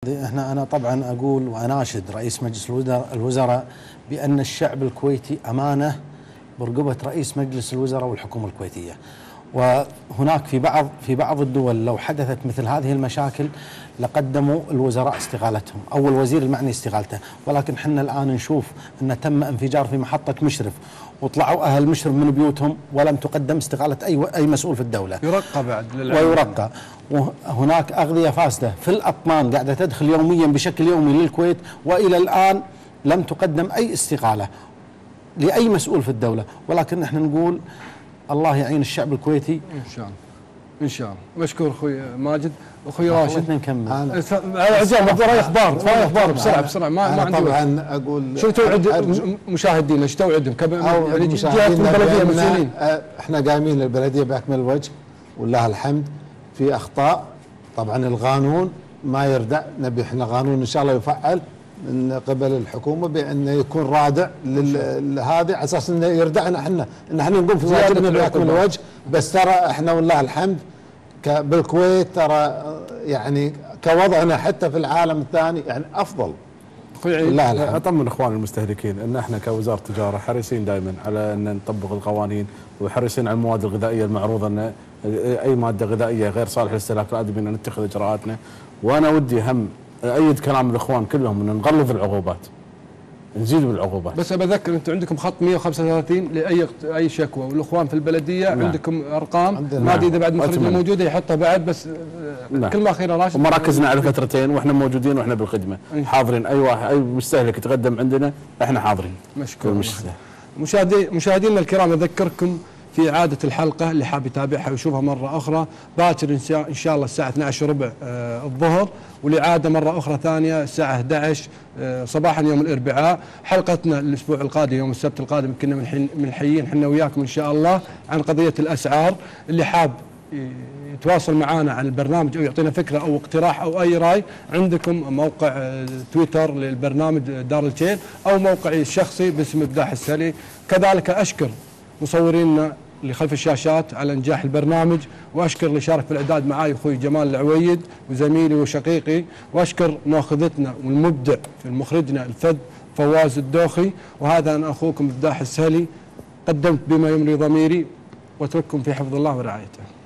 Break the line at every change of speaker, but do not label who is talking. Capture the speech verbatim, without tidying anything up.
احنا انا طبعا اقول واناشد رئيس مجلس الوزراء بان الشعب الكويتي امانه برقبه رئيس مجلس الوزراء والحكومه الكويتيه. وهناك في بعض في بعض الدول لو حدثت مثل هذه المشاكل لقدموا الوزراء استقالتهم او الوزير المعني استقالته، ولكن احنا الان نشوف ان تم انفجار في محطه مشرف وطلعوا اهل مشرف من بيوتهم ولم تقدم استقاله اي اي مسؤول في الدوله.
يرقى بعد
ويرقى. وهناك اغذيه فاسده في الاطنان قاعده تدخل يوميا بشكل يومي للكويت، والى الان لم تقدم اي استقاله لاي مسؤول في الدوله، ولكن احنا نقول الله يعين الشعب الكويتي
ان شاء الله. ان شاء الله. مشكور اخوي ماجد. اخوي راشد
نكمل.
عزام وراي اخبار وراي اخبار بسرعه بسرعه ما ما عندي.
طبعا اقول
شو توعد مشاهدينا؟ ايش توعدهم؟
يعني جهات البلديه مسؤولين. احنا قايمين للبلديه باكمل الوجه ولله الحمد. في اخطاء طبعا القانون ما يردع، نبي احنا قانون ان شاء الله يفعل من قبل الحكومه بانه يكون رادع لهذا على اساس انه يردعنا احنا ان احنا نقوم في واجبنا باكمل الوجه. بس ترى احنا والله الحمد بالكويت ترى يعني كوضعنا حتى في العالم الثاني يعني افضل.
لا اطمن اخوان المستهلكين ان احنا كوزاره تجاره حريصين دائما على ان نطبق القوانين وحريصين على المواد الغذائيه المعروضه، ان اي ماده غذائيه غير صالحه للاستهلاك لازم ان نتخذ اجراءاتنا. وانا ودي هم ايد كلام الاخوان كلهم ان نغلظ العقوبات، نزيد بالعقوبات.
بس بذكر انتم عندكم خط مئة وخمسة وثلاثين لاي اي شكوى، والاخوان في البلديه نعم. عندكم ارقام ما ادري اذا بعد مخرجنا موجوده يحطها بعد. بس نعم. كلمه اخيره راشد.
ومراكزنا على فترتين واحنا موجودين واحنا بالخدمه حاضرين. اي واحد اي مستهلك يتقدم عندنا احنا حاضرين.
مشكور. مشاهدي مشاهدينا الكرام اذكركم في إعادة الحلقة اللي حاب يتابعها ويشوفها مرة أخرى باكر إن شاء الله الساعة اثنعش وثلاثين وربع آه الظهر، والإعادة مرة أخرى ثانية الساعة أحد عشر آه صباحا يوم الأربعاء. حلقتنا الأسبوع القادم يوم السبت القادم كنا من الحيين حنا وياكم إن شاء الله عن قضية الأسعار. اللي حاب يتواصل معنا عن البرنامج أو يعطينا فكرة أو اقتراح أو أي رأي، عندكم موقع آه تويتر للبرنامج دار الشيل أو موقعي الشخصي باسم مفتاح السهلي. كذلك أشكر مصورينا اللي خلف الشاشات على انجاح البرنامج، واشكر اللي شارك في الاعداد معاي اخوي جمال العويد وزميلي وشقيقي، واشكر ماخذتنا والمبدع في مخرجنا الفذ فواز الدوخي. وهذا انا اخوكم مفتاح السهلي، قدمت بما يملي ضميري واترككم في حفظ الله ورعايته.